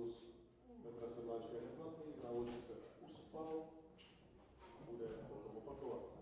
pokus Petra Sedláčka je neplatný, závodník se uspal, bude potom opakovat.